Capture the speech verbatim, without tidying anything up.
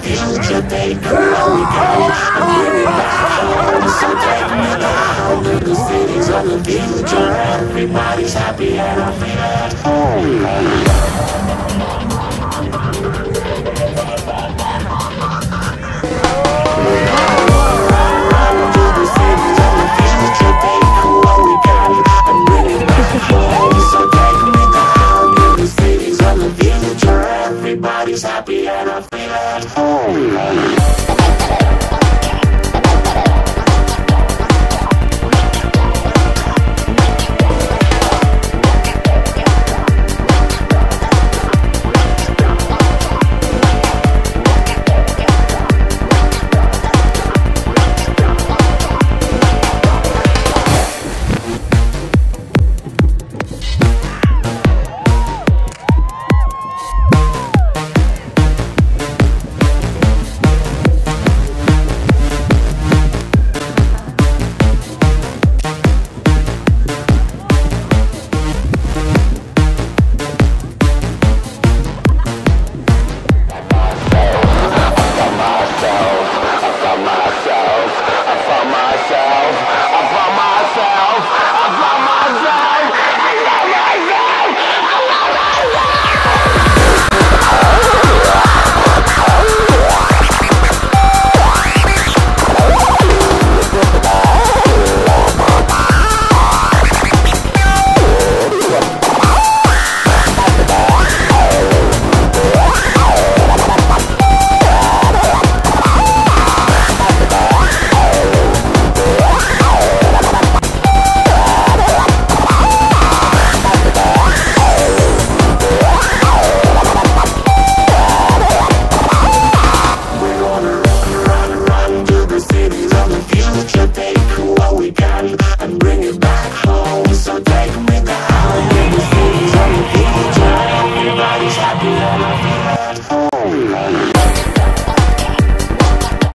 future, baby. All we got is here and now. So take me now to the cities of the future. Everybody's happy and I feel at home.